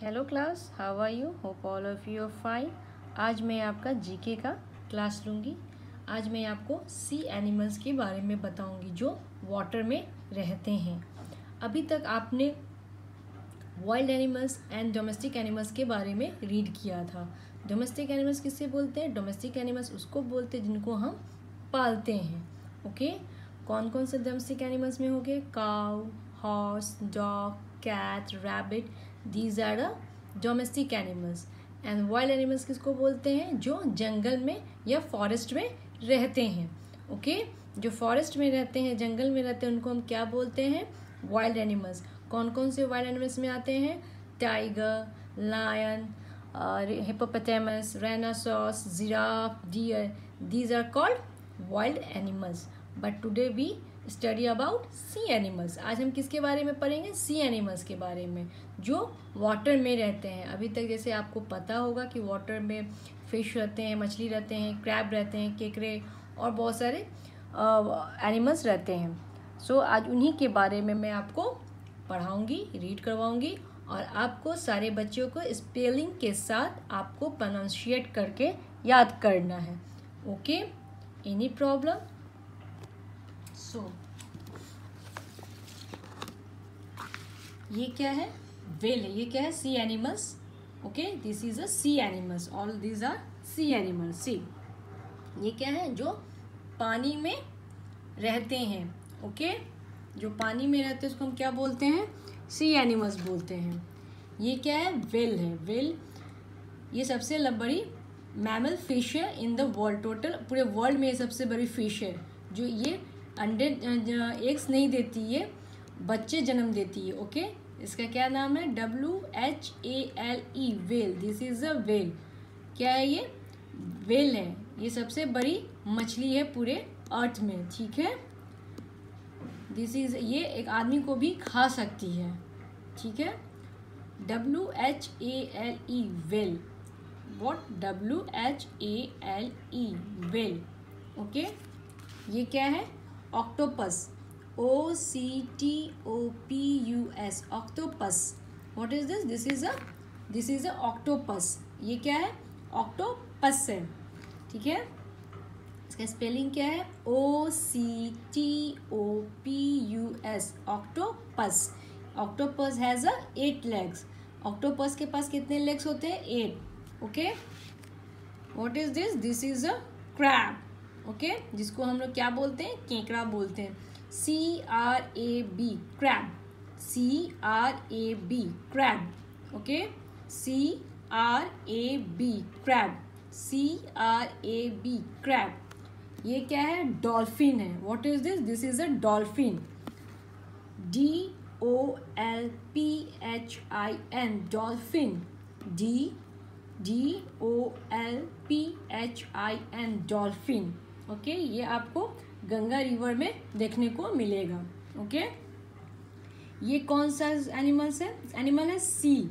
Hello class, how are you? Hope all of you are fine. आज मैं आपका GK का क्लास लूँगी। आज मैं आपको सी एनिमल्स के बारे में बताऊँगी जो वाटर में रहते हैं। अभी तक आपने wild animals and domestic animals के बारे में रीड किया था। डोमेस्टिक एनिमल्स किससे बोलते हैं? डोमेस्टिक एनिमल्स उसको बोलते हैं जिनको हम पालते हैं। ओके, कौन कौन से डोमेस्टिक एनिमल्स में हो गए? Cow, horse, dog, cat, rabbit, these are the domestic animals. And wild animals किसको बोलते हैं? जो जंगल में या फॉरेस्ट में रहते हैं। ओके, जो फॉरेस्ट में रहते हैं, जंगल में रहते हैं, उनको हम क्या बोलते हैं? Wild animals. कौन कौन से वाइल्ड एनिमल्स में आते हैं? Tiger, lion, hippopotamus, rhinoceros, giraffe, deer, these are called wild animals. But today we study about sea animals. आज हम किसके बारे में पढ़ेंगे? सी एनिमल्स के बारे में जो वाटर में रहते हैं। अभी तक जैसे आपको पता होगा कि वाटर में फिश रहते हैं, मछली रहते हैं, क्रैब रहते हैं, केकड़े और बहुत सारे एनिमल्स रहते हैं। सो आज उन्हीं के बारे में मैं आपको पढ़ाऊँगी, रीड करवाऊँगी और आपको सारे बच्चों को स्पेलिंग के साथ आपको प्रोनाउंशिएट करके याद करना है। Okay, any problem? सो ये क्या है? व्हेल है। ये क्या है? Sea animals. Okay, this is a sea animals. All these are sea animals. See ये क्या है? जो पानी में रहते हैं। ओके, जो पानी में रहते हैं उसको हम क्या बोलते हैं? सी एनिमल्स बोलते हैं। ये क्या है? व्हेल है। व्हेल ये सबसे बड़ी मैमल फिश है इन द वर्ल्ड। टोटल पूरे वर्ल्ड में ये सबसे बड़ी फिश है जो ये अंडे एग्स नहीं देती, ये बच्चे जन्म देती है। ओके, इसका क्या नाम है? WHALE, whale. This is a whale. क्या है ये? व्हेल है। ये सबसे बड़ी मछली है पूरे अर्थ में। ठीक है, दिस इज, ये एक आदमी को भी खा सकती है। ठीक है, WHALE, whale. What? WHALE, whale. Okay, ये क्या है? Octopus. OCTOPUS, octopus. What is this? This is a octopus. ये क्या है? ऑक्टोपस है। ठीक है, इसका स्पेलिंग क्या है? OCTOPUS, octopus. Octopus has 8 legs। Octopus के पास कितने लेग्स होते हैं? 8। Okay, what is this? This is a crab. Okay, जिसको हम लोग क्या बोलते हैं? केकड़ा बोलते हैं। CRAB, crab. CRAB, crab. Okay, CRAB, crab. CRAB, crab. ये क्या है? डॉल्फिन है। What is this? This is a dolphin. DOLPHIN, dolphin. DOLPHIN, dolphin. Okay, ये आपको गंगा रिवर में देखने को मिलेगा। ओके, ये कौन सा एनिमल्स है? एनिमल है seal.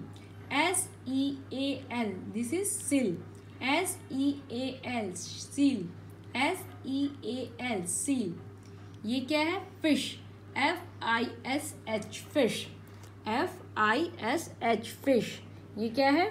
SEAL, this is seal. SEAL, seal. SEAL, seal. ये क्या है? Fish. FISH, fish. FISH, fish. ये क्या है?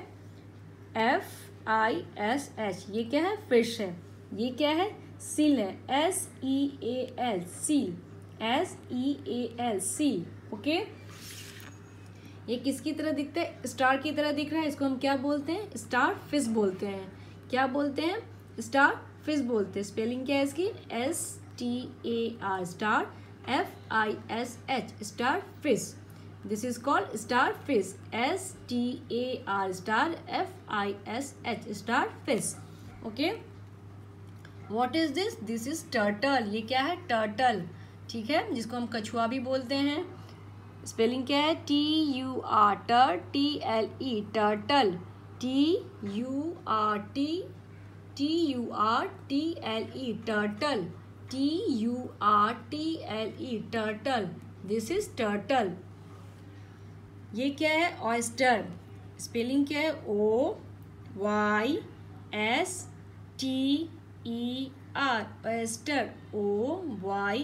FISH, ये क्या है? फिश है। ये क्या है? सील है। SEAL, seal. SEAL, seal. Okay, ये किसकी तरह दिखता है? स्टार की तरह दिख रहा है। इसको हम क्या बोलते हैं? स्टार फिश बोलते हैं। क्या बोलते हैं? स्टार फिश बोलते हैं। स्पेलिंग क्या है इसकी? STAR, star. FISH, star fish. This is called star fish. STAR, star. FISH, star fish. Okay, what is this? This is turtle. ये क्या है? टर्टल। ठीक है, जिसको हम कछुआ भी बोलते हैं। स्पेलिंग क्या है? TUR, TLE, turtle. TURTLE, turtle. TURTLE, turtle. This is turtle. ये क्या है? ऑयस्टर। स्पेलिंग क्या है? OYSTER, oyster.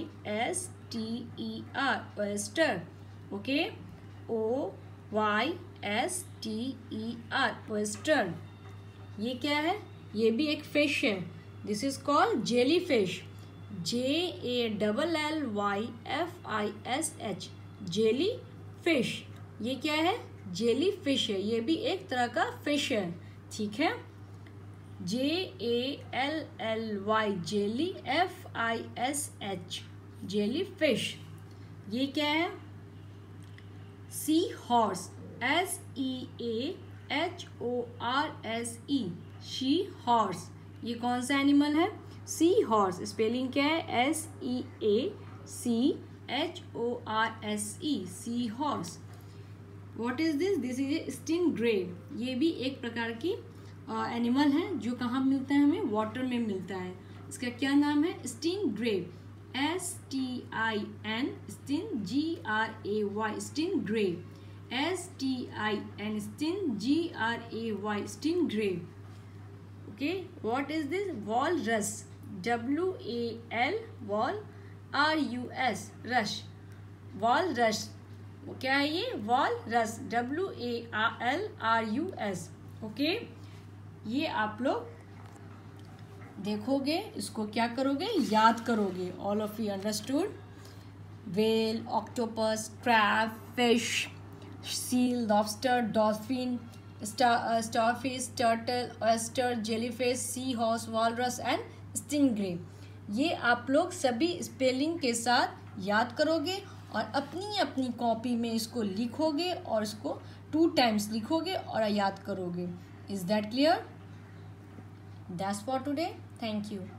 OYSTER, oyster. Okay, OYSTER, STER, oyster। ये क्या है? ये भी एक फिश है। This is called jelly fish, JALLYFISH, jelly fish. ये क्या है? जेली फिश है। ये भी एक तरह का फिश है, ठीक है। JALLY, jelly, FISH, jelly fish. ये क्या है? Sea horse, SEAHORSE, sea horse. ये कौन सा एनिमल है? Sea horse. स्पेलिंग क्या है? SEACHORSE, sea horse. What is this? This is a stingray. ये भी एक प्रकार की एनिमल है जो कहाँ मिलता है? हमें वाटर में मिलता है। इसका क्या नाम है? Stingray, STIN, sting, GRAY, stingray, STIN, sting, GRAY, stingray. Okay, what is this? Walrus, WALRUS, रश, वॉलरस। वो क्या है? ये वॉलरस, WALRUS। ओके, ये आप लोग देखोगे, इसको क्या करोगे? याद करोगे। All of you understood? Well, octopus, crab, fish, seal, lobster, dolphin, starfish, turtle, oyster, jellyfish, sea horse, walrus and stingray. ये आप लोग सभी स्पेलिंग के साथ याद करोगे और अपनी अपनी कॉपी में इसको लिखोगे और इसको 2 times लिखोगे और याद करोगे। Is that clear? That's for today. Thank you.